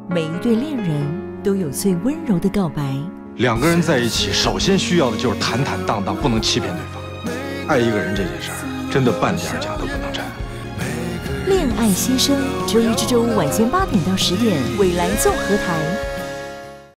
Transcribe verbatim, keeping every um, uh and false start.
每一对恋人都有最温柔的告白。 两个人在一起，首先需要的就是坦坦荡荡，不能欺骗对方。爱一个人这件事儿，真的半点假都不能掺。 恋爱新生，周一至周五晚间八点到十点，蔚蓝综合台。